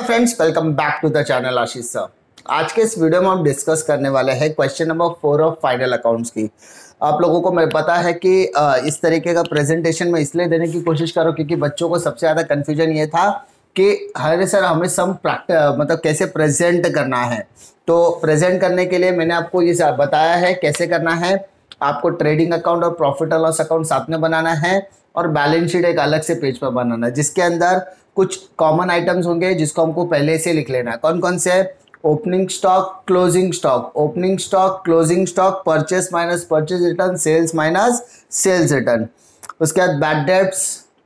Friends, welcome back to the channel Ashish sir. आज के इस वीडियो में हम डिस्कस करने वाले हैं question number 4 of final accounts की। आप लोगों को मैं पता है कि इस तरीके का प्रेजेंटेशन मैं इसलिए देने की कोशिश करूँ क्योंकि बच्चों को सबसे ज़्यादा कन्फ्यूजन ये था कि हरे सर हमें सम मतलब कैसे प्रेजेंट करना है। तो प्रेजेंट करने के लिए मैंने आपको ये बताया है कैसे करना है। आपको ट्रेडिंग अकाउंट और प्रॉफिट और लॉस अकाउंट साथ में बनाना है और बैलेंस शीट एक अलग से पेज पर बनाना है, जिसके अंदर कुछ कॉमन आइटम्स होंगे जिसको हमको पहले से लिख लेना है। कौन कौन से? Opening stock, closing stock, opening stock, closing stock, purchase minus purchase return, sales minus sales return. उसके बाद bad debts,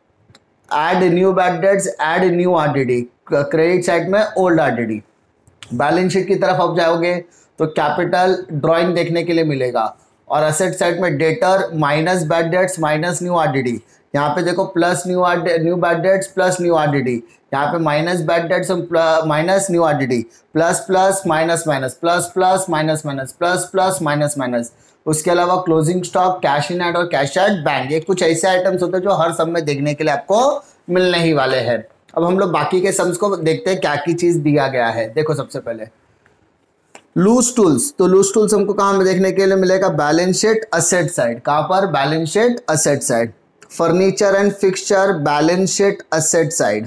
add new bad debts, add new RDD, credit side में ओल्ड आरडीडी। बैलेंस शीट की तरफ आप जाओगे तो capital drawing देखने के लिए मिलेगा और असेट साइड में debtor minus bad debts minus new RDD. यहाँ पे देखो plus new bad debts plus new RDD, यहाँ पे minus bad debts minus new RDD, plus plus minus minus, plus plus minus minus, plus plus minus minus. उसके अलावा closing stock, cash in hand और cash at bank, ये कुछ ऐसे items होते हैं जो हर सम में देखने के लिए आपको मिलने ही वाले हैं। अब हम लोग बाकी के सम्स को देखते हैं क्या की चीज दिया गया है। देखो सबसे पहले लूज टूल्स, तो लूज टूल्स हमको कहाँ में देखने के लिए मिलेगा? Balance sheet asset side. कहाँ पर? Balance sheet asset side. Furniture and fixture, balance sheet asset side.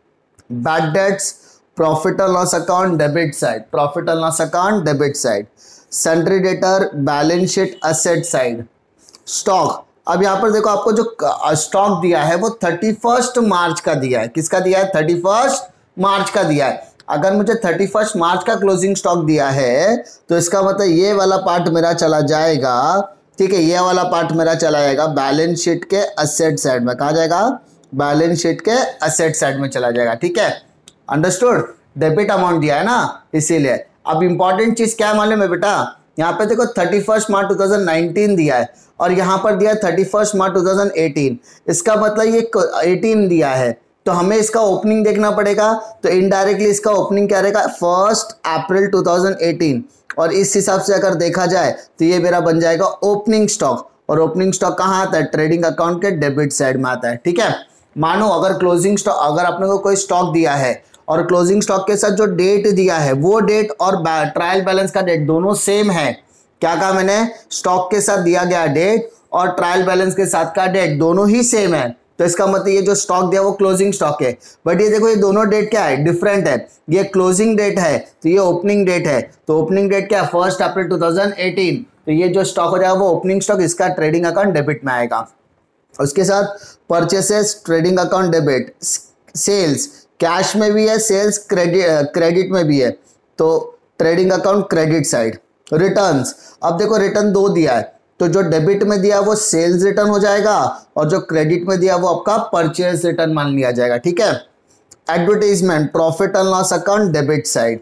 Bad debts, profit और loss account debit side, profit और loss account debit side. Sundry debtor, balance sheet asset side. Stock, अब यहाँ पर देखो आपको जो स्टॉक दिया है वो 31 मार्च का दिया है। किसका दिया है? 31 मार्च का दिया है। अगर मुझे 31 मार्च का क्लोजिंग स्टॉक दिया है तो इसका मतलब ये वाला पार्ट मेरा चला जाएगा, ठीक है, ये वाला पार्ट मेरा चला जाएगा बैलेंस शीट के असेट साइड में। कहा जाएगा? बैलेंस शीट के असेट साइड में चला जाएगा। ठीक है, अंडरस्टूड। डेबिट अमाउंट दिया है ना, इसीलिए। अब इंपॉर्टेंट चीज क्या मालूम है बेटा? यहाँ पे देखो 31 मार्च 2019 दिया है और यहाँ पर दिया है 31 मार्च 2018। इसका मतलब ये 18 दिया है, तो हमें इसका ओपनिंग देखना पड़ेगा। तो इनडायरेक्टली इसका ओपनिंग क्या रहेगा? 1 अप्रैल 2018। और इस हिसाब से अगर देखा जाए तो ये मेरा बन जाएगा ओपनिंग स्टॉक। और ओपनिंग स्टॉक कहाँ आता है? ट्रेडिंग अकाउंट के डेबिट साइड में आता है। ठीक है, मानो अगर क्लोजिंग स्टॉक, अगर आपने को कोई स्टॉक दिया है और क्लोजिंग स्टॉक के साथ जो डेट दिया है वो डेट और ट्रायल बैलेंस का डेट दोनों सेम है। क्या कहा मैंने? स्टॉक के साथ दिया गया डेट और ट्रायल बैलेंस के साथ का डेट दोनों ही सेम है, तो इसका मतलब ये जो स्टॉक दिया वो क्लोजिंग स्टॉक है। बट ये देखो ये दोनों डेट क्या है? डिफरेंट है। ये क्लोजिंग डेट है तो ये ओपनिंग डेट है। तो ओपनिंग डेट क्या है? 1 अप्रैल 2018। तो ये जो स्टॉक हो जाएगा वो ओपनिंग स्टॉक, इसका ट्रेडिंग अकाउंट डेबिट में आएगा। उसके साथ purchases, trading account debit. Sales cash में भी है, सेल्स क्रेडिट में भी है, तो trading account credit side. Returns, अब देखो रिटर्न 2 दिया है, तो जो डेबिट में दिया वो सेल्स रिटर्न हो जाएगा और जो क्रेडिट में दिया वो आपका परचेज रिटर्न मान लिया जाएगा। ठीक है। Advertisement, profit and loss account debit side.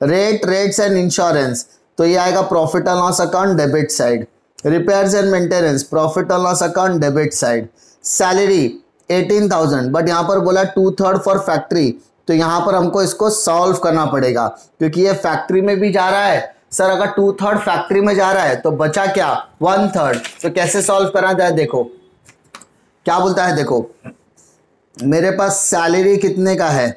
Rates and insurance, तो ये आएगा profit and loss account debit side. Repairs and maintenance, profit and loss account debit side. Salary 18,000, but यहाँ पर बोला 2/3 फॉर फैक्ट्री, तो यहाँ पर हमको इसको सॉल्व करना पड़ेगा क्योंकि ये फैक्ट्री में भी जा रहा है। सर अगर 2/3 फैक्ट्री में जा रहा है तो बचा क्या? 1/3। तो कैसे सॉल्व करना जाए? देखो क्या बोलता है, देखो मेरे पास सैलरी कितने का है?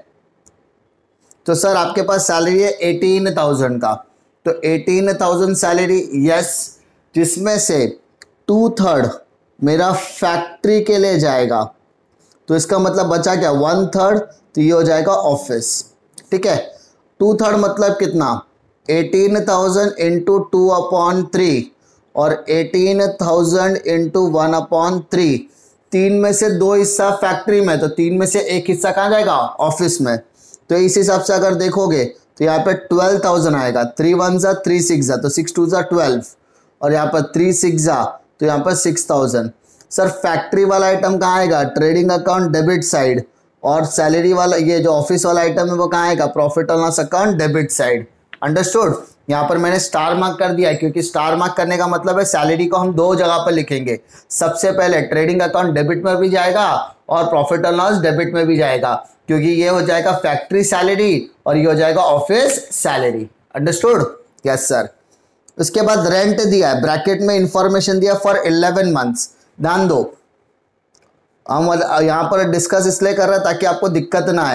तो सर आपके पास सैलरी है 18,000 का, तो 18,000 सैलरी, यस, जिसमें से 2/3 मेरा फैक्ट्री के लिए जाएगा, तो इसका मतलब बचा क्या? 1/3, तो ये हो जाएगा ऑफिस। ठीक है, 2/3 मतलब कितना? 18,000 इंटू 2/3 और 18,000 इंटू 1/3। 3 में से 2 हिस्सा फैक्ट्री में, तो 3 में से 1 हिस्सा कहाँ जाएगा? ऑफिस में। तो इस हिसाब से अगर देखोगे तो यहाँ पे 12,000 आएगा। 3 1 जा 3 6 जा, तो 6 2 जा 12 और यहाँ पर 3 6 जा, तो यहाँ पर 6,000। सर फैक्ट्री वाला आइटम कहाँ आएगा? Trading account debit side. और सैलरी वाला, ये जो ऑफिस वाला आइटम है वो कहाँ आएगा? Profit and loss account debit side. Understood. यहाँ पर मैंने स्टार मार्क कर दिया है क्योंकि स्टार मार्क करने का मतलब है सैलरी को हम 2 जगह पर लिखेंगे। सबसे पहले ट्रेडिंग अकाउंट डेबिट में भी जाएगा और प्रॉफिट एंड लॉस डेबिट में भी जाएगा, क्योंकि ये हो जाएगा फैक्ट्री सैलरी और ये हो जाएगा office salary. Understood? Yes sir. उसके बाद रेंट दिया है, ब्रैकेट में इंफॉर्मेशन दिया फॉर 11 मंथ्स। ध्यान दो, हम यहाँ पर डिस्कस इसलिए कर रहे हैं ताकि आपको दिक्कत ना आए।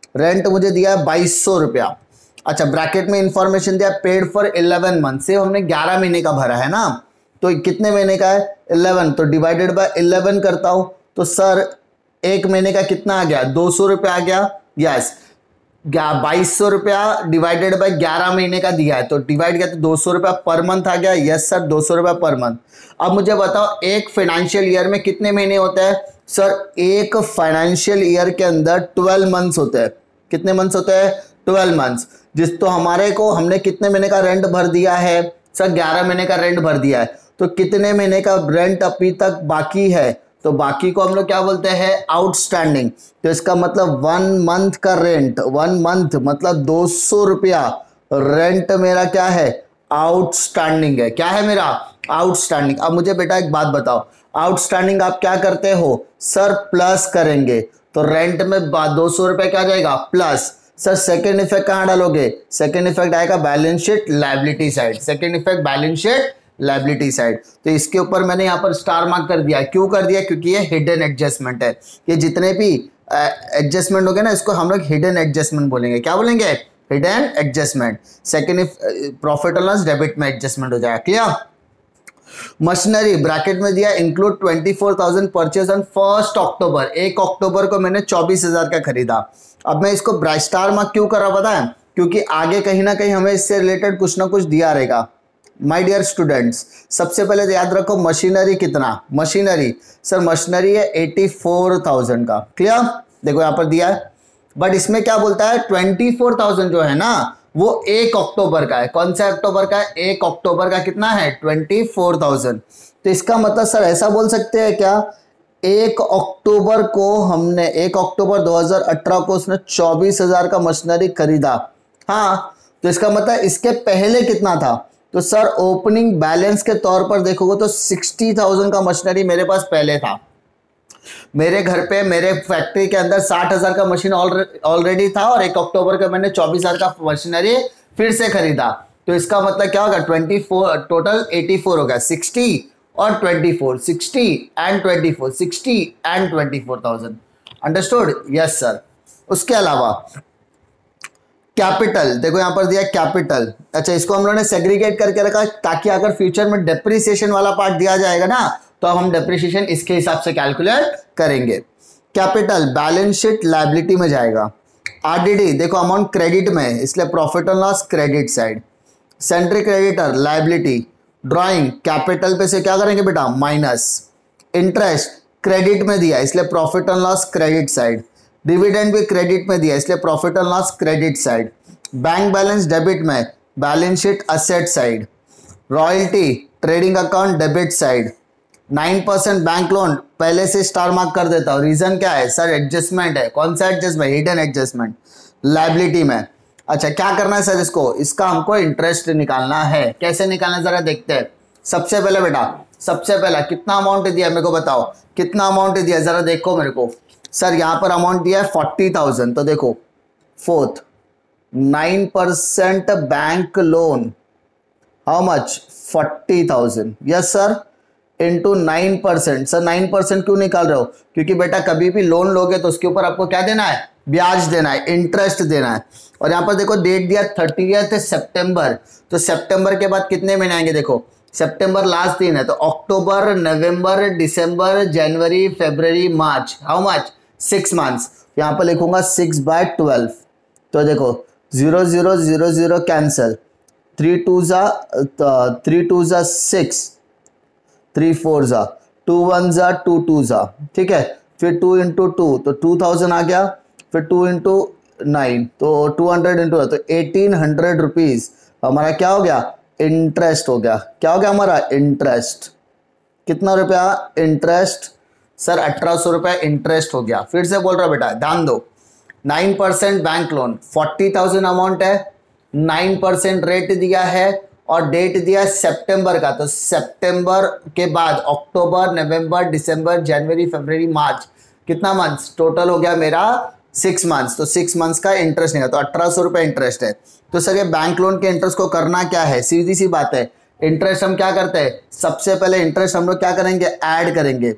रेंट मुझे दिया है 2200 रुपया। अच्छा, ब्रैकेट में इंफॉर्मेशन दिया पेड फॉर 11 मंथ से, हमने 11 महीने का भरा है ना, तो कितने महीने का है 11, तो डिवाइडेड बाय 11 करता हूं तो सर एक महीने का कितना आ गया 200 रुपया आ गया। यस, 2200 रुपया डिवाइडेड बाय 11 महीने का दिया है तो डिवाइड किया तो 200 रुपया पर मंथ आ गया। यस सर, 200 रुपया पर मंथ। अब मुझे बताओ एक फाइनेंशियल ईयर में कितने महीने होते हैं सर? एक फाइनेंशियल ईयर के अंदर 12 मंथ्स होते हैं। कितने मंथ्स होते हैं? 12 मंथ्स। जिस तो हमारे को हमने कितने महीने का रेंट भर दिया है सर? 11 महीने का रेंट भर दिया है, तो कितने महीने का रेंट अभी तक बाकी है? तो बाकी को हम लोग क्या बोलते हैं? आउटस्टैंडिंग। तो इसका मतलब 1 मंथ का रेंट, 1 मंथ मतलब 200 रुपया रेंट मेरा क्या है? आउटस्टैंडिंग है। क्या है मेरा? आउटस्टैंडिंग। अब मुझे बेटा एक बात बताओ, आउटस्टैंडिंग आप क्या करते हो सर? प्लस करेंगे, तो रेंट में 200 रुपये क्या जाएगा? प्लस। सर सेकेंड इफेक्ट कहाँ डालोगे? सेकेंड इफेक्ट आएगा balance sheet liability side. Second effect balance sheet liability side. तो इसके ऊपर मैंने यहाँ पर स्टार मार्क कर दिया। क्यों कर दिया? क्योंकि ये हिडन एडजस्टमेंट है। ये जितने भी एडजस्टमेंट हो गए ना, इसको हम लोग हिडन एडजस्टमेंट बोलेंगे। क्या बोलेंगे? Hidden adjustment. सेकेंड प्रॉफिट और लॉस डेबिट में एडजस्टमेंट हो जाएगा। क्लियर? मशीनरी ब्रैकेट में दिया इंक्लूड 24,000 परचेज ऑन 1 अक्टूबर। 1 अक्टूबर को मैंने 24,000 का खरीदा। अब मैं इसको स्टार मार्क क्यों कर रहा पता है? क्योंकि आगे कहीं ना कहीं हमें इससे रिलेटेड कुछ ना कुछ दिया रहेगा। माय डियर स्टूडेंट्स, सबसे पहले तो याद रखो मशीनरी कितना? मशीनरी सर मशीनरी है 84,000 का। क्लियर? देखो यहाँ पर दिया है, बट इसमें क्या बोलता है 24,000 जो है ना वो 1 अक्टूबर का है। कौन सा अक्टूबर का है? 1 अक्टूबर का कितना है? 24,000। तो इसका मतलब सर ऐसा बोल सकते हैं क्या, 1 अक्टूबर को हमने 1 अक्टूबर 2018 को उसने 24,000 का मशीनरी खरीदा। हाँ, तो इसका मतलब इसके पहले कितना था? तो सर ओपनिंग बैलेंस के तौर पर देखोगे तो 60,000 का मशीनरी मेरे पास पहले था। मेरे घर पे मेरे फैक्ट्री के अंदर 60,000 का मशीन ऑलरेडी था और 1 अक्टूबर को मैंने 24,000 का मशीनरी फिर से खरीदा। तो इसका मतलब क्या होगा? 24 टोटल 84 होगा। 60 और 24, 60 and 24, 60 and 24,000। Understood? Yes sir. उसके अलावा कैपिटल देखो यहाँ पर दिया कैपिटल। अच्छा, इसको हम लोगों ने सेग्रीगेट करके रखा ताकि अगर फ्यूचर में डेप्रिसिएशन वाला पार्ट दिया जाएगा ना तो हम डेप्रिसिएशन इसके हिसाब से कैलकुलेट करेंगे। कैपिटल बैलेंस शीट लायबिलिटी में जाएगा। आरडीडी देखो अमाउंट क्रेडिट में, इसलिए profit and loss credit side. Sundry creditor liability. Drawing capital पे से क्या करेंगे बेटा? माइनस। इंटरेस्ट क्रेडिट में दिया इसलिए profit and loss credit side. Dividend भी क्रेडिट में दिया इसलिए profit and loss credit side. Bank balance debit में, balance sheet asset side. Royalty trading account debit side. 9% bank loan पहले से स्टार मार्क कर देता हूँ। रीजन क्या है सर? एडजस्टमेंट है। कौन सा एडजस्टमेंट? हिडन एडजस्टमेंट लायबिलिटी में। अच्छा, क्या करना है सर? इसका हमको इंटरेस्ट निकालना है। कैसे निकालना है जरा देखते हैं। सबसे पहले बेटा, सबसे पहला कितना अमाउंट दिया मेरे को बताओ, कितना अमाउंट दिया जरा देखो मेरे को। सर यहाँ पर अमाउंट दिया है 40,000। तो देखो fourth 9% bank loan, how much? 40,000। Yes sir, into 9%। Sir 9% क्यों निकाल रहे हो? क्योंकि बेटा कभी भी लोन लोगे तो उसके ऊपर आपको क्या देना है? ब्याज देना है, इंटरेस्ट देना है। और यहाँ पर देखो डेट दिया 30 सितंबर। तो सितंबर के बाद कितने महीने आएंगे? देखो सितंबर लास्ट दिन है तो अक्टूबर, नवंबर, दिसंबर, जनवरी, फरवरी, मार्च, हाउ मच? 6 मंथ्स। यहाँ पर लिखूंगा 6/12। तो देखो 0 0 0 0 कैंसल, 3 2 जा 6, 3 4 जा 2 1 जा 2 2 जा, ठीक है। फिर 2 इंटू 2 तो 2000 आ गया। फिर 2 इंटू 9 तो 200 इंटू, तो 1800 रुपीज हमारा क्या हो गया? इंटरेस्ट हो गया। क्या हो गया हमारा? इंटरेस्ट। कितना रुपया इंटरेस्ट? सर 1800 रुपया इंटरेस्ट हो गया। फिर से बोल रहा बेटा ध्यान दो, 9% बैंक लोन, 40,000 अमाउंट है, 9% रेट दिया है और डेट दिया सितंबर का। तो सितंबर के बाद अक्टूबर, नवंबर, दिसंबर, जनवरी, फरवरी, मार्च, कितना मंथ्स टोटल हो गया मेरा? 6 मंथ्स। तो 6 मंथ्स का इंटरेस्ट नहीं है, तो 1800 रुपये इंटरेस्ट है। तो सर ये बैंक लोन के इंटरेस्ट को करना क्या है? सीधी सी बात है, इंटरेस्ट हम क्या करते हैं? सबसे पहले इंटरेस्ट हम लोग क्या करेंगे? ऐड करेंगे।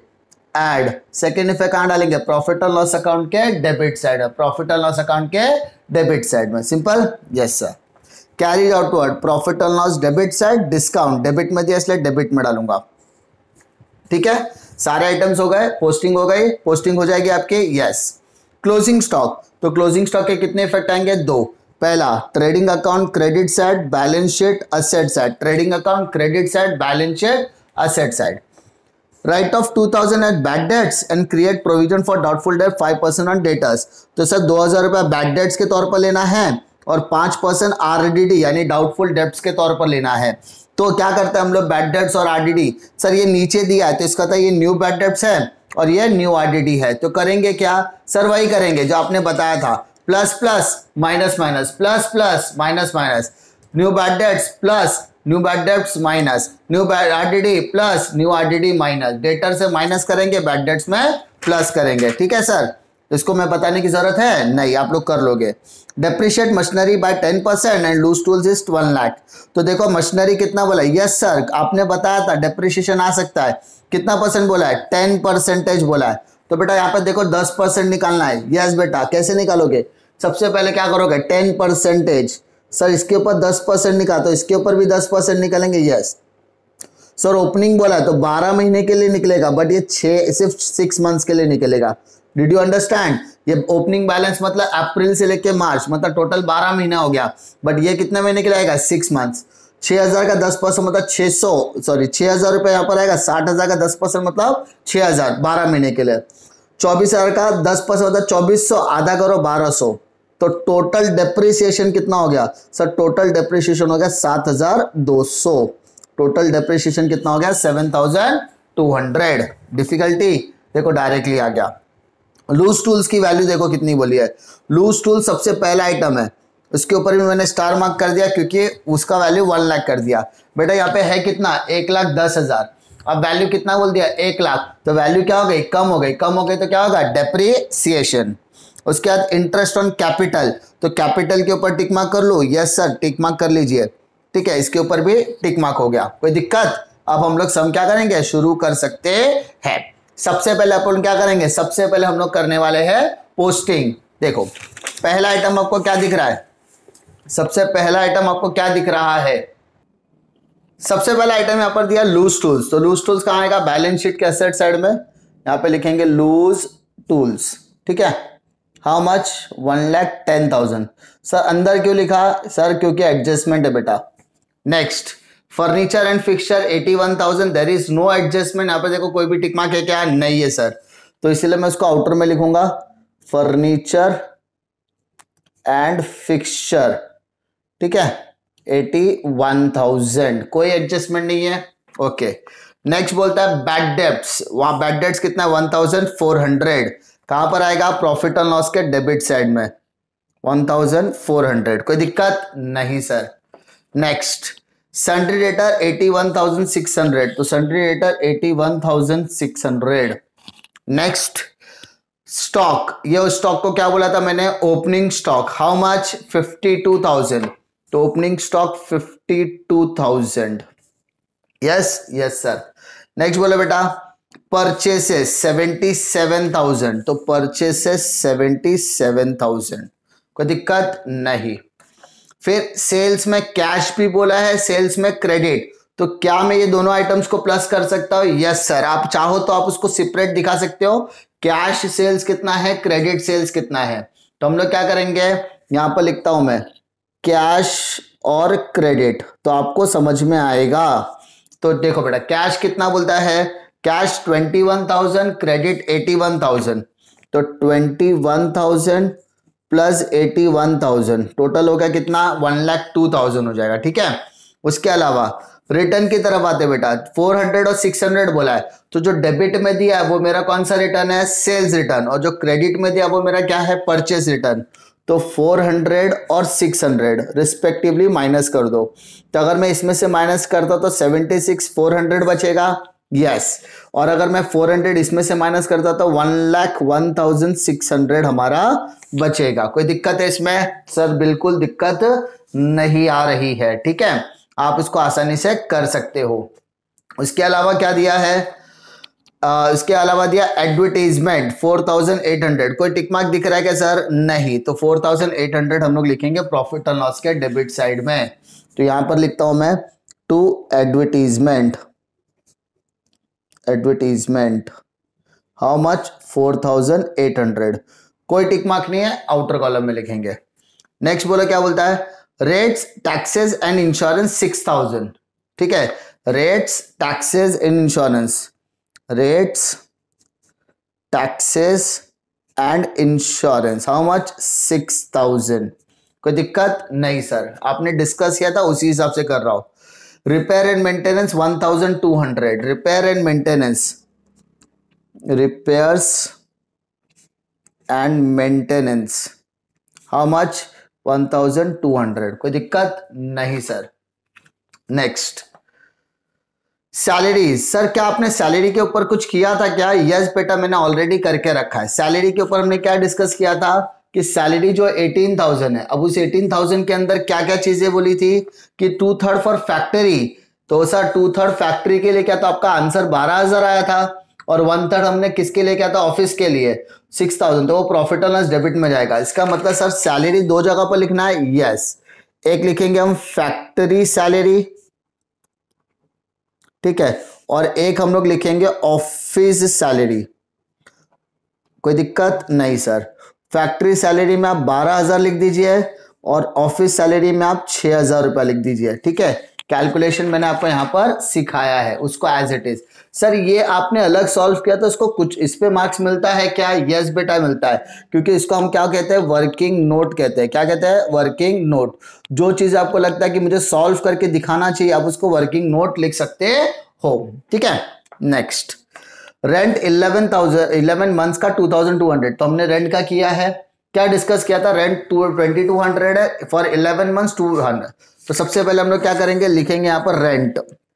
ऐड, सेकेंड इफेक्ट कहां डालेंगे, प्रॉफिट और लॉस अकाउंट के डेबिट साइड, प्रॉफिट और लॉस अकाउंट के डेबिट साइड में, simple, yes sir. Carried outward, profit और loss debit side, discount debit में दिया इसलिए डेबिट में डालूंगा, ठीक है। सारे आइटम्स हो गए, पोस्टिंग हो गई, पोस्टिंग हो जाएगी आपके, यस। क्लोजिंग स्टॉक, तो क्लोजिंग स्टॉक के कितने इफेक्ट आएंगे, दो। पहला trading account credit side, balance sheet asset side, trading account credit side, balance sheet asset side. Write off 2000 at bad debts and create provision for doubtful debt 5% on debtors, तो sir 2000 रुपया bad debts के तौर पर लेना है और 5% RDD यानी doubtful debts के तौर पर लेना है। तो क्या करते हैं हम लोग, बैड डेट्स और आरडीडी, सर ये नीचे दिया है तो इसका था ये न्यू बैड डेट्स है और ये न्यू आरडीडी है, तो करेंगे क्या सर, वही करेंगे जो आपने बताया था, plus plus minus minus, plus plus minus minus, new bad debts plus new bad debts minus new bad RDD plus new RDD minus, debtor से माइनस करेंगे, बैड डेट्स में प्लस करेंगे, ठीक है सर। इसको मैं बताने की जरूरत है नहीं, आप लोग कर लोगे। Depreciate machinery by 10% and loose tools is 1 lakh, तो देखो मशीनरी कितना बोला, यस सर आपने बताया था डेप्रिशिएशन आ सकता है, कितना परसेंट बोला है, 10% बोला है, तो बेटा यहाँ पे देखो 10% निकालना है, यस बेटा। कैसे निकालोगे, सबसे पहले क्या करोगे, 10%, सर इसके ऊपर 10% निकाल, तो इसके ऊपर भी 10% निकालेंगे, यस सर। ओपनिंग बोला है तो 12 महीने के लिए निकलेगा, बट ये सिर्फ 6 मंथ्स के लिए निकलेगा, डिड यू अंडरस्टैंड। ये ओपनिंग बैलेंस मतलब अप्रैल से लेके मार्च, मतलब टोटल 12 महीना हो गया, बट ये कितने महीने के लिए आएगा, 6 मंथ्स। 6000 का 10% मतलब 6000 रुपए यहाँ पर आएगा, 60,000 का 10% मतलब 6000, 12 महीने के लिए। 24,000 का 10% मतलब 2400, आधा करो 1200, तो टोटल डेप्रिसिएशन कितना हो गया सर, टोटल डेप्रिसिएशन हो गया 7200, टोटल डेप्रिसिएशन कितना हो गया 7200। डिफिकल्टी देखो डायरेक्टली आ गया। लूज टूल्स की वैल्यू देखो कितनी बोली है, लूज टूल सबसे पहला आइटम है, उसके ऊपर भी मैंने स्टार मार्क कर दिया क्योंकि उसका वैल्यू 1 लाख कर दिया। बेटा यहाँ पे है कितना, 1,10,000, अब वैल्यू कितना बोल दिया, 1 लाख, तो वैल्यू क्या हो गई, कम हो गई, कम हो गई तो क्या होगा, डेप्रिसिएशन। उसके बाद इंटरेस्ट ऑन कैपिटल, तो कैपिटल के ऊपर टिक मार्क कर लो, यस सर टिक मार्क कर लीजिए, ठीक है, इसके ऊपर भी टिक मार्क हो गया, कोई दिक्कत। अब हम लोग सम क्या करेंगे, शुरू कर सकते हैं। सबसे पहले अपन क्या करेंगे, सबसे पहले हम लोग करने वाले हैं पोस्टिंग। देखो पहला आइटम आपको क्या दिख रहा है, सबसे पहला आइटम आपको क्या दिख रहा है, सबसे पहला आइटम यहां पर दिया लूज टूल्स, तो लूज टूल्स कहां आएगा, बैलेंस शीट के एसेट साइड में, यहां पे लिखेंगे लूज टूल्स, ठीक है। हाउ मच, 1,10,000, सर अंदर क्यों लिखा सर, क्योंकि एडजस्टमेंट है बेटा। Next furniture and fixture 81,000, there is no adjustment, यहाँ पे देखो कोई भी टिक मार्क है क्या, नहीं है सर, तो इसलिए मैं उसको आउटर में लिखूंगा, फर्नीचर एंड फिक्सचर, ठीक है, 81,000, कोई एडजस्टमेंट नहीं है, ओके। नेक्स्ट बोलता है बैड डेब्ट्स, वहां बैड डेब्ट्स कितना है, 1,400, कहां पर आएगा, प्रॉफिट एंड लॉस के डेबिट साइड में 1,400, कोई दिक्कत नहीं सर। नेक्स्ट सन्ड्री डेटर 81,600, तो सन्ड्री डेटर 81,600। नेक्स्ट स्टॉक, ये स्टॉक को क्या बोला था मैंने, ओपनिंग स्टॉक, हाउ मच, 52,000, तो opening stock 52,000, yes yes sir. Next बोले बेटा परचेसेस 77,000, तो परचेसेस 77,000, कोई दिक्कत नहीं। फिर सेल्स में कैश भी बोला है, सेल्स में क्रेडिट, तो क्या मैं ये दोनों आइटम्स को प्लस कर सकता हूं, यस सर, आप चाहो तो आप उसको सेपरेट दिखा सकते हो, कैश सेल्स कितना है, क्रेडिट सेल्स कितना है, तो हम लोग क्या करेंगे, यहां पर लिखता हूं मैं कैश और क्रेडिट, तो आपको समझ में आएगा। तो देखो बेटा कैश कितना बोलता है, कैश 21,000, क्रेडिट 81,000, तो 21,000 प्लस 81,000, टोटल हो गया कितना, 1,02,000 हो जाएगा, ठीक है। उसके अलावा रिटर्न की तरफ आते बेटा, 400 और 600 बोला है, तो जो डेबिट में दिया है वो मेरा कौन सा रिटर्न है, सेल्स रिटर्न, और जो क्रेडिट में दिया वो मेरा क्या है, परचेस रिटर्न, तो 400 और 600 रिस्पेक्टिवली माइनस कर दो, तो अगर मैं इसमें से माइनस करता तो 76,400 बचेगा, यस, और अगर मैं 400 इसमें से माइनस करता तो 1,01,600 हमारा बचेगा। कोई दिक्कत है इसमें, सर बिल्कुल दिक्कत नहीं आ रही है, ठीक है, आप इसको आसानी से कर सकते हो। उसके अलावा क्या दिया है, उसके अलावा दिया एडवर्टीजमेंट 4800, कोई टिक मार्क दिख रहा है क्या सर? नहीं, तो 4800 हम लोग लिखेंगे प्रॉफिट एंड लॉस के डेबिट साइड में। तो यहां पर लिखता हूं मैं to advertisement, advertisement how much 4800, कोई टिक मार्क नहीं है, आउटर कॉलम में लिखेंगे। नेक्स्ट बोलो क्या बोलता है, रेट्स टैक्सेस एंड इंश्योरेंस 6000, ठीक है, rates taxes and insurance, rates taxes and insurance how much 6000, कोई दिक्कत नहीं सर, आपने डिस्कस किया था उसी हिसाब से कर रहा हूं। Repair and maintenance 1200, repair and maintenance, repairs and maintenance how much 1200, कोई दिक्कत नहीं सर। नेक्स्ट सैलरी, सर क्या आपने सैलरी के ऊपर कुछ किया था क्या? यस बेटा, मैंने ऑलरेडी करके रखा है। सैलरी के ऊपर हमने क्या डिस्कस किया था कि सैलरी जो 18,000 है, अब उस 18,000 के अंदर क्या क्या चीजें बोली थी कि 2/3 फॉर फैक्ट्री, तो सर 2/3 फैक्ट्री के लिए क्या था, आपका आंसर 12,000 आया था, और 1/3 हमने किसके लिए क्या था, ऑफिस के लिए 6,000, तो वो प्रॉफिट एंड लॉस डेबिट में जाएगा। इसका मतलब सर सैलरी दो जगह पर लिखना है, यस, एक लिखेंगे हम फैक्ट्री सैलरी, ठीक है, और एक हम लोग लिखेंगे ऑफिस सैलरी, कोई दिक्कत नहीं सर। फैक्ट्री सैलरी में आप 12,000 लिख दीजिए और ऑफिस सैलरी में आप 6,000 रुपया लिख दीजिए, ठीक है। कैलकुलेशन मैंने आपको यहां पर सिखाया है, उसको एज इट इज। सर ये आपने अलग सॉल्व किया तो इसको कुछ इस पे मार्क्स मिलता है क्या? यस बेटा मिलता है, क्योंकि इसको हम क्या कहते हैं, वर्किंग नोट कहते हैं। क्या कहते हैं? Working note. जो चीज आपको लगता है कि मुझे सॉल्व करके दिखाना चाहिए, आप उसको वर्किंग नोट लिख सकते हो, ठीक है। नेक्स्ट, रेंट 11 मंथ्स का 2200, तो हमने रेंट का किया है, क्या डिस्कस किया था, रेंट 2200 है फॉर 11 मंथ्स 200, तो सबसे पहले हम लोग क्या करेंगे, लिखेंगे यहां पर rent,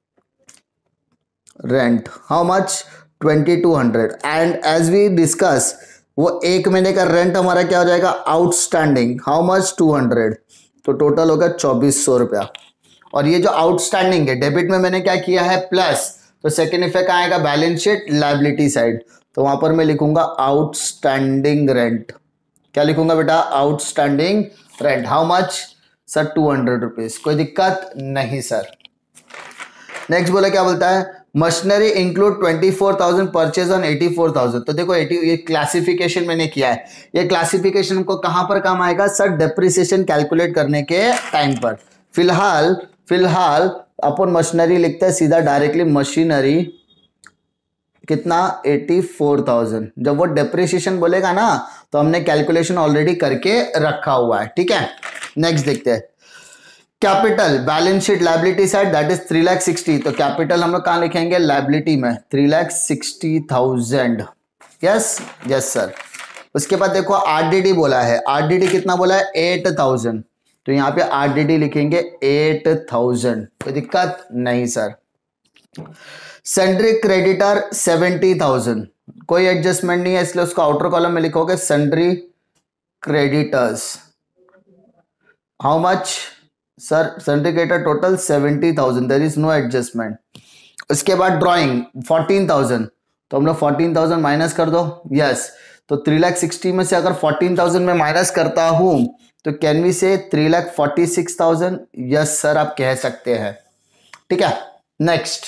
rent how much 2200, and as we discuss वो एक महीने का रेंट हमारा क्या हो जाएगा, आउटस्टैंडिंग हाउ मच 200, तो टोटल होगा 2400 रुपया। और ये जो आउटस्टैंडिंग है डेबिट में मैंने क्या किया है, प्लस, तो सेकेंड इफेक्ट आएगा बैलेंस शीट लायबिलिटी साइड, तो वहां पर मैं लिखूंगा आउटस्टैंडिंग रेंट। क्या लिखूंगा बेटा, outstanding rent how much sir 200 rupees, कोई दिक्कत नहीं सर। नेक्स्ट बोला क्या बोलता है, मशीनरी इंक्लूड 24,000 परचेज ऑन 84,000, तो देखो 80 ये क्लासिफिकेशन मैंने किया है, ये क्लासिफिकेशन को कहां पर काम आएगा सर, डेप्रिसिएशन कैलकुलेट करने के टाइम पर। फिलहाल अपन मशीनरी लिखते हैं सीधा डायरेक्टली, मशीनरी कितना 84,000, जब वो डेप्रिसिएशन बोलेगा ना तो हमने कैलकुलेशन ऑलरेडी करके रखा हुआ है, ठीक है। नेक्स्ट देखते हैं, capital balance sheet liability side that is 3,60,000, तो कैपिटल हम लोग कहां लिखेंगे, लायबिलिटी में 3,60,000, यस यस सर। उसके बाद देखो आरडीडी बोला है, आरडीडी कितना बोला है 8,000, तो यहां पे आरडीडी लिखेंगे 8,000, कोई दिक्कत नहीं सर। सन्ड्री क्रेडिटर 70,000, कोई एडजस्टमेंट नहीं है, इसलिए उसको आउटर कॉलम में लिखोगे sundry creditors how much sir, sundry creditor total 70,000, there is no adjustment. उसके बाद ड्राइंग 14,000, तो हम लोग 14,000 माइनस कर दो, यस, तो 3,60,000 में से अगर 14,000 में माइनस करता हूं तो कैन वी से 3,46,000, यस सर आप कह सकते हैं, ठीक है। नेक्स्ट,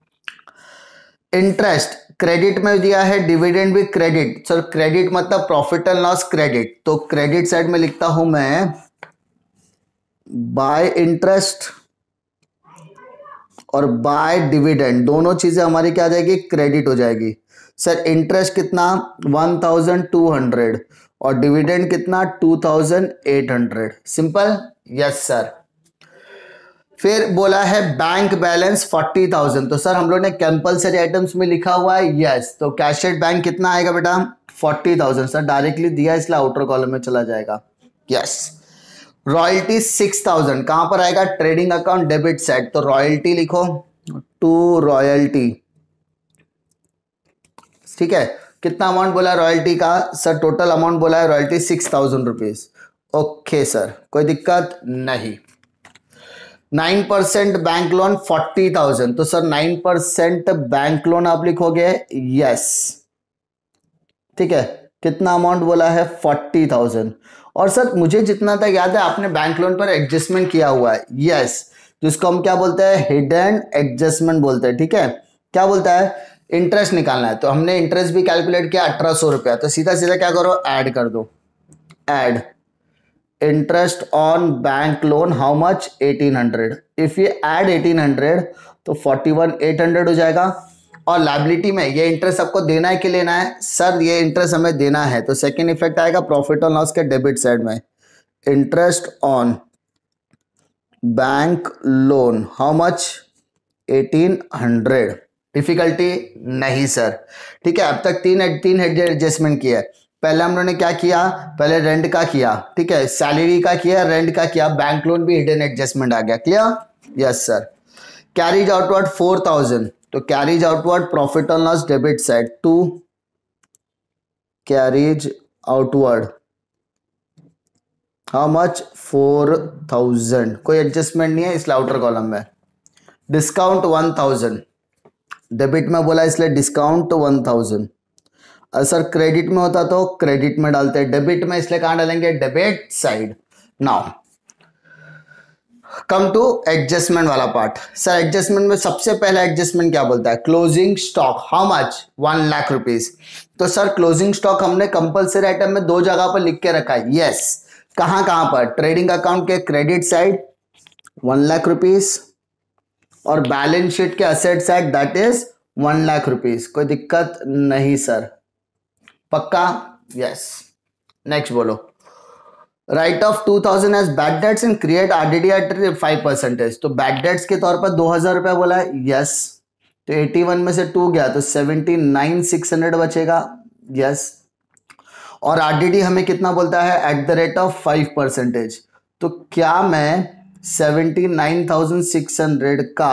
इंटरेस्ट क्रेडिट में दिया है, डिविडेंड भी क्रेडिट, सर क्रेडिट मतलब प्रॉफिट एंड लॉस क्रेडिट, तो क्रेडिट साइड में लिखता हूं मैं बाय इंटरेस्ट और बाय डिविडेंड, दोनों चीजें हमारी क्या आ जाएगी, क्रेडिट हो जाएगी। सर इंटरेस्ट कितना 1,200 और डिविडेंड कितना 2,800, सिंपल, यस सर। फिर बोला है बैंक बैलेंस 40,000, तो सर हम लोग ने कंपलसरी आइटम्स में लिखा हुआ है, यस, तो कैश एट बैंक कितना आएगा बेटा 40,000, सर डायरेक्टली दिया इसलिए आउटर कॉलम में चला जाएगा, यस। रॉयल्टी 6,000 कहां पर आएगा, ट्रेडिंग अकाउंट डेबिट साइड, तो रॉयल्टी लिखो टू रॉयल्टी, ठीक है। कितना अमाउंट बोला रॉयल्टी का, सर टोटल अमाउंट बोला है रॉयल्टी 6,000 रुपीज, ओके सर कोई दिक्कत नहीं। 9% बैंक लोन 40,000, तो सर 9% बैंक लोन आप लिखोगे, यस, ठीक है। कितना अमाउंट बोला है, 40,000। और सर मुझे जितना तक याद है आपने बैंक लोन पर एडजस्टमेंट किया हुआ है, यस, जिसको हम क्या बोलते हैं, हिडन एडजस्टमेंट बोलते हैं, ठीक है। क्या बोलता है, इंटरेस्ट निकालना है, तो हमने इंटरेस्ट भी कैलकुलेट किया 1800 रुपया, तो सीधा सीधा क्या करो, ऐड कर दो, add interest on bank loan how much, 1800। If you add 1800 तो 41,800 हो जाएगा। और लाइबिलिटी में ये इंटरेस्ट आपको देना है कि लेना है, सर ये इंटरेस्ट हमें देना है, तो सेकंड इफेक्ट आएगा प्रॉफिट और लॉस के डेबिट साइड में, interest on bank loan how much, 1800। Difficulty नहीं सर, ठीक है। अब तक तीन एडजस्टमेंट किया है। पहले हम लोगों ने क्या किया, पहले रेंट का किया, ठीक है, सैलरी का किया, रेंट का किया, बैंक लोन भी हिडन एडजस्टमेंट आ गया, clear, yes sir. Carriage outward 4,000, तो कैरीज आउटवर्ड प्रॉफिट और loss debit side, to carriage outward how much, 4,000, कोई एडजस्टमेंट नहीं है इसलिए आउटर कॉलम में। डिस्काउंट 1,000, डेबिट में बोला इसलिए डिस्काउंट 1,000। सर क्रेडिट में होता तो क्रेडिट में डालते हैं, डेबिट में इसलिए कहां डालेंगे, debit side. Now come to adjustment वाला पार्ट। सर एडजस्टमेंट में सबसे पहला एडजस्टमेंट क्या बोलता है, closing stock how much, 1 lakh rupees. तो सर क्लोजिंग स्टॉक हमने कंपलसरी आइटम में 2 जगह पर लिख के रखा है, यस। कहां कहां पर, ट्रेडिंग अकाउंट के क्रेडिट साइड 1 लाख रुपीज, और बैलेंस शीट के asset side that is 1 lakh rupees. कोई दिक्कत नहीं सर, पक्का, यस। नेक्स्ट बोलो, write off 2,000 as bad debts and create RDD at 5%। तो बैड डेट्स के तौर पर 2,000 रुपया बोला है, यस। तो 81 में से 2 गया तो 79,600 बचेगा, यस। और आरडीडी हमें कितना बोलता है, एट द रेट ऑफ 5%। तो क्या मैं 79,600 का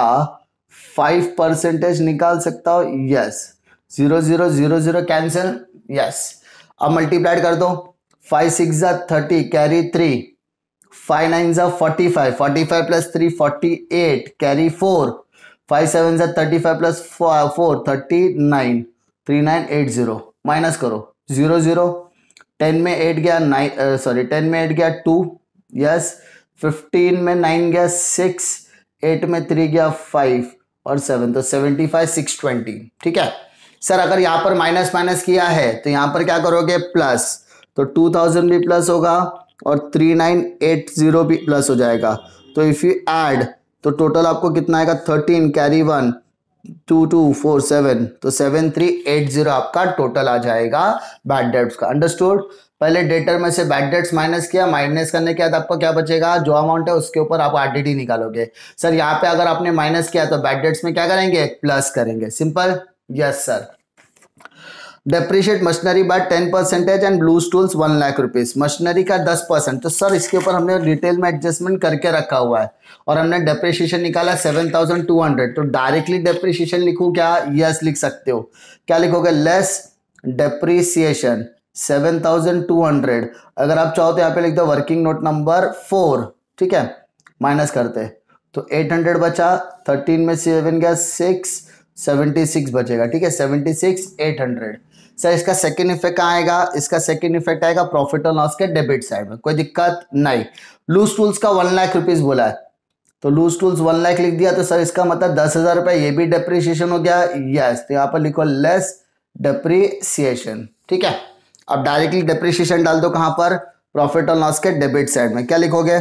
5% निकाल सकता हूं, यस। 0 0 0 0 cancel, yes. अब मल्टीप्लाइड कर दो, 5 6 30, carry 3, 5 9 45, 45 plus 3 48, carry 4, 5 7 35 plus 4 39, 3980, minus करो, 0 0, 10 में 8 गया 9, सॉरी 10 में 8 गया 2, यस। 15 में 9 गया 6, 8 में 3 गया 5 और 7, तो 75 620, ठीक है। सर अगर यहाँ पर माइनस माइनस किया है तो यहाँ पर क्या करोगे, प्लस, तो 2,000 भी प्लस होगा और 3980 भी प्लस हो जाएगा। तो इफ यू ऐड तो टोटल आपको कितना आएगा, 13, कैरी 1, 2 2 4 7, तो 7380 आपका टोटल आ जाएगा बैड डेट्स का। अंडरस्टूड। पहले डेटर में से बैड डेट्स माइनस किया, माइनस करने के बाद आपको क्या बचेगा, जो अमाउंट है उसके ऊपर आप आरडीडी निकालोगे। सर यहाँ पे अगर आपने माइनस किया तो बैड डेट्स में क्या करेंगे, प्लस करेंगे, simple, yes sir. Depreciate machinery by 10% and blue tools 1 lakh rupees, machinery का 10%। तो सर इसके ऊपर हमने डिटेल में एडजस्टमेंट करके रखा हुआ है और हमने डेप्रिशिएशन निकाला 7,200। तो डायरेक्टली डेप्रिशिएशन लिखूं क्या, यस लिख सकते हो। क्या लिखोगे, लेस डेप्रिसिएशन 7,200। अगर आप चाहो तो यहाँ पे लिख दो वर्किंग नोट नंबर 4, ठीक है, माइनस करते तो 800 बचा, 13 में 7 गया 6, 76 बचेगा, ठीक है, 76,800। सर इसका सेकेंड इफेक्ट कहाँ आएगा, इसका सेकेंड इफेक्ट आएगा प्रॉफिट और लॉस के डेबिट साइड में, कोई दिक्कत नहीं। लूज टूल्स का 1 लाख रुपीज बोला है तो लूज टूल्स 1 लाख लिख दिया, तो सर इसका मतलब 10,000 रुपए ये भी डेप्रिसिएशन हो गया, यस। तो यहाँ पर लिखो लेस डेप्रिसिएशन, ठीक है। अब डायरेक्टली डेप्रिसिएशन डाल दो कहां पर, प्रॉफिट और लॉस के डेबिट साइड में। क्या लिखोगे,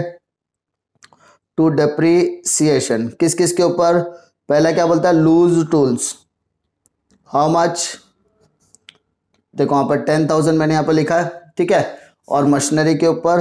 टू डेप्रिसिएशन किस किस के ऊपर, पहला क्या बोलता है, लूज टूल्स हाउ मच, देखो वहां पर 10,000 मैंने यहाँ पर लिखा है, ठीक है। और मशीनरी के ऊपर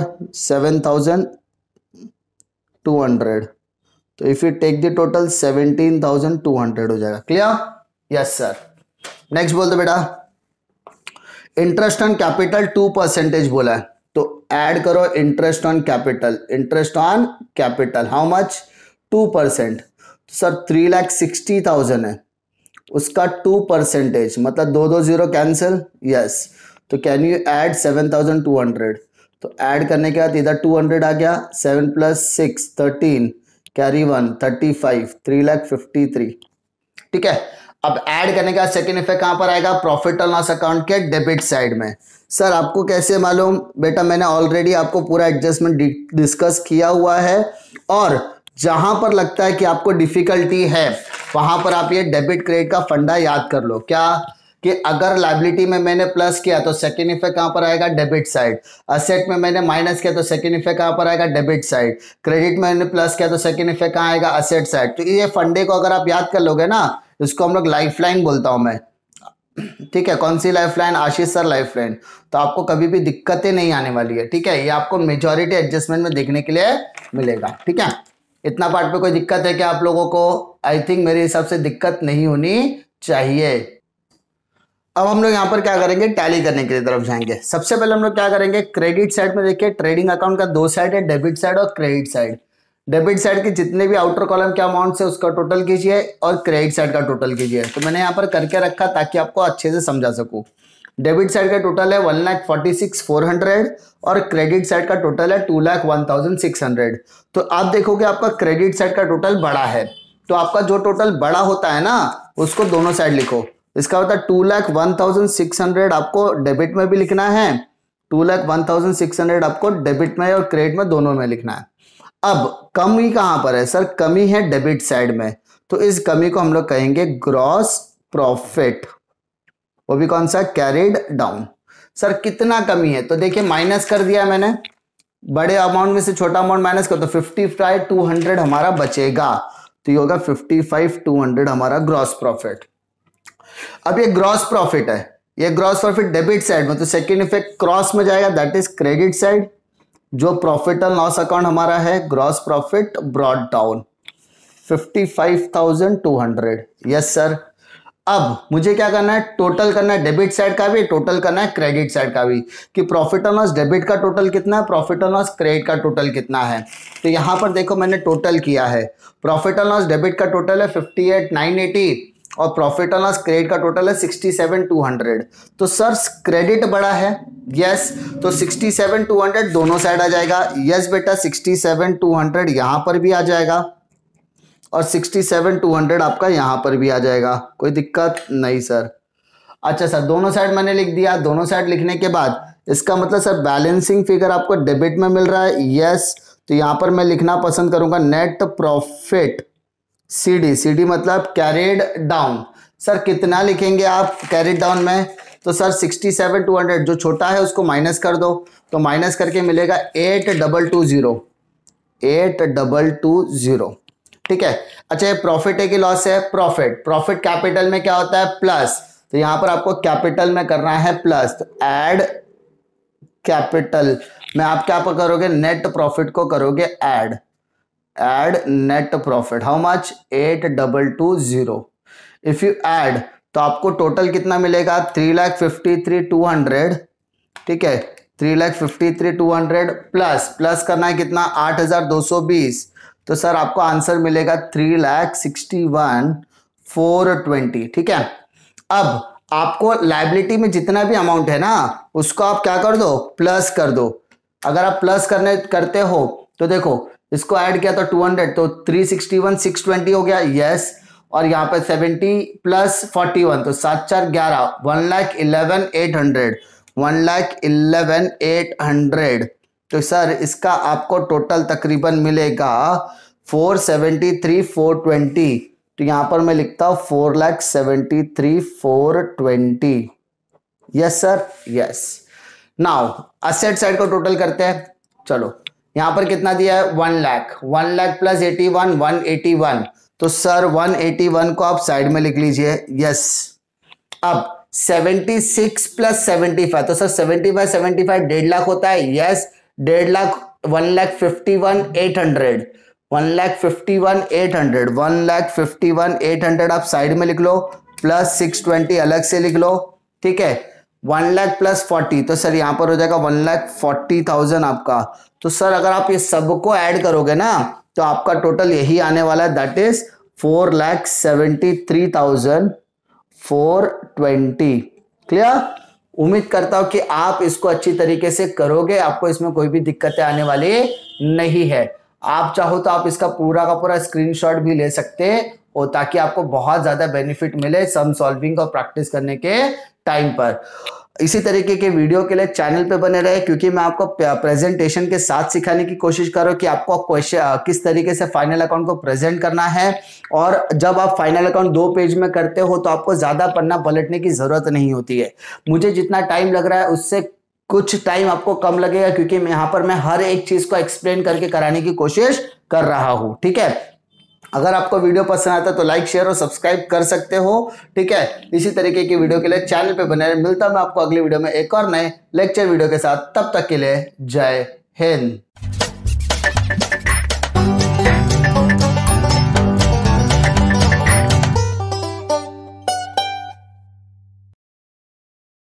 7,200, तो if you take the total 17,200 हो जाएगा, क्लियर, यस सर। नेक्स्ट बोल दो बेटा, इंटरेस्ट ऑन कैपिटल 2% बोला है, तो ऐड करो interest on capital, interest on capital how much, 2%। तो सर 3,60,000 है, उसका 2% मतलब 2 2 0 कैंसिल, यस। तो कैन यू ऐड 7,200, तो ऐड करने के बाद इधर 200 आ गया, 7 + 6 13, कैरी 1 35 3,53,000, ठीक है। अब ऐड करने का सेकंड इफेक्ट कहां पर आएगा, प्रॉफिट और लॉस अकाउंट के डेबिट साइड में। सर आपको कैसे मालूम, बेटा मैंने ऑलरेडी आपको पूरा एडजस्टमेंट डिस्कस किया हुआ है, और जहां पर लगता है कि आपको डिफिकल्टी है वहां पर आप ये डेबिट क्रेडिट का फंडा याद कर लो। क्या कि अगर लायबिलिटी में मैंने प्लस किया तो सेकंड इफेक्ट कहां पर आएगा, डेबिट साइड। असेट में मैंने माइनस किया तो सेकंड इफेक्ट कहां पर आएगा, डेबिट साइड। क्रेडिट में मैंने प्लस किया तो सेकंड इफेक्ट कहां आएगा, असेट साइड। तो ये फंडे को अगर आप याद कर लोगे ना, इसको हम लोग लाइफलाइन बोलता हूं मैं, ठीक है। कौन सी लाइफलाइन, आशीष सर लाइफलाइन। तो आपको कभी भी दिक्कतें नहीं आने वाली है, ठीक है। ये आपको मेजॉरिटी एडजस्टमेंट में देखने के लिए मिलेगा, ठीक है। इतना पार्ट पे कोई दिक्कत है क्या आप लोगों को? आई थिंक मेरे हिसाब से दिक्कत नहीं होनी चाहिए। अब हम लोग यहाँ पर क्या करेंगे, टैली करने की तरफ जाएंगे। सबसे पहले हम लोग क्या करेंगे, क्रेडिट साइड में देखिए ट्रेडिंग अकाउंट का दो साइड है, डेबिट साइड और क्रेडिट साइड। डेबिट साइड के जितने भी आउटर कॉलम के अमाउंट से उसका टोटल कीजिए और क्रेडिट साइड का टोटल कीजिए। तो मैंने यहाँ पर करके रखा ताकि आपको अच्छे से समझा सकूं। डेबिट साइड का टोटल है 1,46,400 और क्रेडिट साइड का टोटल है 2,01,600। तो आप देखोगे आपका क्रेडिट साइड का टोटल बड़ा है, तो आपका जो टोटल बड़ा होता है ना उसको दोनों साइड लिखो। इसका मतलब 2,01,600 आपको डेबिट में भी लिखना है, 2,01,600 आपको डेबिट में और क्रेडिट में दोनों में लिखना है। अब कमी कहां पर है सर, कमी है डेबिट साइड में, तो इस कमी को हम लोग कहेंगे ग्रॉस प्रॉफिट। वो भी कौन सा, कैरिड डाउन। सर कितना कमी है, तो देखिए माइनस कर दिया मैंने, बड़े अमाउंट में से छोटा अमाउंट माइनस कर, तो 55,200 हमारा बचेगा। तो ये होगा 55,200 हमारा ग्रॉस प्रॉफिट। अब ये ग्रॉस प्रॉफिट है, ये ग्रॉस प्रॉफिट डेबिट साइड में, तो सेकेंड इफेक्ट क्रॉस में जाएगा, दैट इज क्रेडिट साइड। जो प्रॉफिट एंड लॉस अकाउंट हमारा है, gross profit brought down 55,200। Yes sir. अब मुझे क्या करना है, टोटल करना है डेबिट साइड का भी, टोटल करना है क्रेडिट साइड का भी, कि प्रॉफिट एंड लॉस डेबिट का टोटल कितना है, प्रॉफिट एंड लॉस क्रेडिट का टोटल कितना है। तो यहां पर देखो मैंने टोटल किया है, प्रॉफिट एंड लॉस डेबिट का टोटल है 58,980 और प्रॉफिट एंड लॉस क्रेडिट का टोटल है 67,200। तो सर क्रेडिट बड़ा है, यस, तो 67,200 दोनों साइड आ जाएगा। यस बेटा 67,200 यहां पर भी आ जाएगा और 67,200 आपका यहां पर भी आ जाएगा, कोई दिक्कत नहीं सर। अच्छा सर, दोनों साइड मैंने लिख दिया। दोनों साइड लिखने के बाद इसका मतलब सर बैलेंसिंग फिगर आपको डेबिट में मिल रहा है, यस। तो यहां पर मैं लिखना पसंद करूंगा नेट प्रॉफिट सीडी। सीडी मतलब कैरिड डाउन। सर कितना लिखेंगे आप कैरिड डाउन में, तो सर 67,200 जो छोटा है उसको माइनस कर दो, तो माइनस करके मिलेगा 8,220, 8,220, ठीक है। अच्छा ये प्रॉफिट है कि लॉस है, प्रॉफिट। प्रॉफिट कैपिटल में क्या होता है, प्लस, तो यहां पर आपको कैपिटल में करना है प्लस, तो ऐड कैपिटल में आप क्या करोगे, नेट प्रॉफिट को करोगे add, add net profit. How much, 8,220। If you add तो आपको टोटल कितना मिलेगा, 3,53,200, ठीक है। 3,53,200 प्लस करना है कितना, 8,220। तो सर आपको आंसर मिलेगा 3,61,420, ठीक है। अब आपको लायबिलिटी में जितना भी अमाउंट है ना उसको आप क्या कर दो, प्लस कर दो। अगर आप प्लस करते हो तो देखो इसको ऐड किया तो 200, तो 361,620 हो गया, यस। और यहाँ पे 70 प्लस 41 तो 7 4 11, 1,11,800, 1,11,800। तो सर इसका आपको टोटल तकरीबन मिलेगा 473,420। तो यहां पर मैं लिखता हूं 4,73,420। Yes sir, yes. Now asset side को टोटल करते हैं। चलो यहां पर कितना दिया है, 1 लाख, 1 लाख प्लस 81, 181। तो सर 181 को आप साइड में लिख लीजिए, यस। अब 76 प्लस 75, तो सर 75 75 1.5 लाख होता है, यस। 1.5 लाख 1,51,800, 1,51,800, 1,51,800 आप साइड में लिख लो, प्लस 620 अलग से लिख लो, ठीक है। 1 लाख प्लस 40, तो सर यहां पर हो जाएगा 1,40,000 आपका। तो सर अगर आप ये सबको ऐड करोगे ना तो आपका टोटल यही आने वाला है, दैट इज 4,73,420। क्लियर? उम्मीद करता हूं कि आप इसको अच्छी तरीके से करोगे, आपको इसमें कोई भी दिक्कतें आने वाली नहीं है। आप चाहो तो आप इसका पूरा का पूरा स्क्रीनशॉट भी ले सकते हो ताकि आपको बहुत ज्यादा बेनिफिट मिले सम सॉल्विंग और प्रैक्टिस करने के टाइम पर। इसी तरीके के वीडियो के लिए चैनल पे बने रहे, क्योंकि मैं आपको प्रेजेंटेशन के साथ सिखाने की कोशिश कर रहा हूं कि आपको क्वेश्चन किस तरीके से फाइनल अकाउंट को प्रेजेंट करना है। और जब आप फाइनल अकाउंट 2 पेज में करते हो तो आपको ज्यादा पन्ना पलटने की जरूरत नहीं होती है। मुझे जितना टाइम लग रहा है उससे कुछ टाइम आपको कम लगेगा, क्योंकि यहाँ पर मैं हर एक चीज को एक्सप्लेन करके कराने की कोशिश कर रहा हूं। ठीक है, अगर आपको वीडियो पसंद आता है तो लाइक शेयर और सब्सक्राइब कर सकते हो। ठीक है, इसी तरीके की वीडियो के लिए चैनल पे बने रहे। मिलता हूं मैं आपको अगली वीडियो में एक और नए लेक्चर वीडियो के साथ। तब तक के लिए जय हिंद।